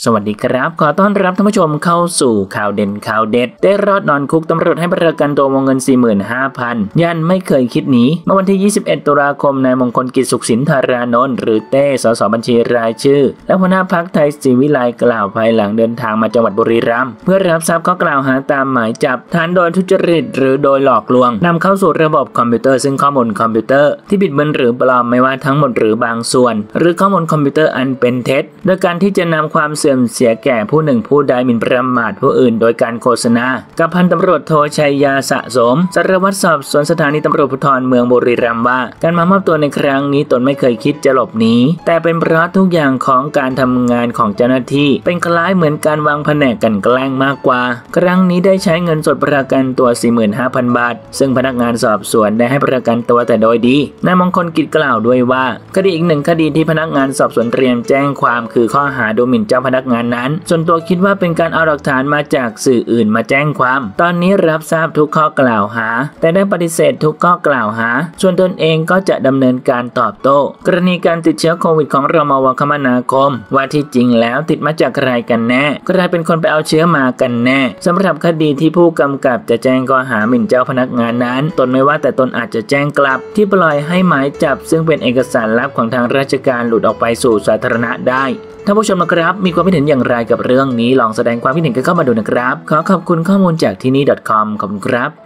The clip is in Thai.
สวัสดีครับขอต้อนรับท่านผู้ชมเข้าสู่ข่าวเด่นข่าวเด็ดได้รอดนอนคุกตำรวจให้ประกันตัววงเงิน 45,000 ยันไม่เคยคิดหนีเมื่อวันที่ 21 ตุลาคมนายมงคลกิจสุขสินธารานนท์หรือเต้สสบัญชีรายชื่อและหัวหน้าพรรคไทยศรีวิไลกล่าวภายหลังเดินทางมาจังหวัดบุรีรัมย์เพื่อรับทราบข้อกล่าวหาตามหมายจับฐานโดยทุจริตหรือโดยหลอกลวงนำเข้าสู่ระบบคอมพิวเตอร์ซึ่งข้อมูลคอมพิวเตอร์ที่บิดเบือนหรือปลอมไม่ว่าทั้งหมดหรือบางส่วนหรือข้อมูลคอมพิวเตอร์อันเป็นเท็จโดยการที่จะนำความเสื่อมเสียแก่ผู้หนึ่งผู้ใดหมิ่นประมาทผู้อื่นโดยการโฆษณากับพันตำรวจโทชัยยาสะสมสารวัตรสอบสวนสถานีตำรวจภูธรเมืองบุรีรัมย์ว่าการมามอบตัวในครั้งนี้ตนไม่เคยคิดจะหลบหนีแต่เป็นเพราะทุกอย่างของการทำงานของเจ้าหน้าที่เป็นคล้ายเหมือนการวางแผนกันแกล้งมากกว่าครั้งนี้ได้ใช้เงินสดประกันตัว 45,000 บาทซึ่งพนักงานสอบสวนได้ให้ประกันตัวแต่โดยดีนายมงคลกิจกล่าวด้วยว่าคดีอีกหนึ่งคดีที่พนักงานสอบสวนเตรียมแจ้งความคือข้อหาดูหมิ่นเจ้าพนักงานนั้นส่วนตัวคิดว่าเป็นการเอาหลักฐานมาจากสื่ออื่นมาแจ้งความตอนนี้รับทราบทุกข้อกล่าวหาแต่ได้ปฏิเสธทุกข้อกล่าวหาส่วนตนเองก็จะดำเนินการตอบโต้กรณีการติดเชื้อโควิดของรมวคมนาคมว่าที่จริงแล้วติดมาจากใครกันแน่ใครเป็นคนไปเอาเชื้อมากันแน่สำหรับคดีที่ผู้กำกับจะแจ้งข้อหาหมิ่นเจ้าพนักงานนั้นตนไม่ว่าแต่ตนอาจจะแจ้งกลับที่ปล่อยให้หมายจับซึ่งเป็นเอกสารลับของทางราชการหลุดออกไปสู่สาธารณะได้ท่านผู้ชมนะครับมีความคิดเห็นอย่างไรกับเรื่องนี้ลองแสดงความคิดเห็นกันเข้ามาดูนะครับขอขอบคุณข้อมูลจากที่นี่ .com ขอบคุณครับ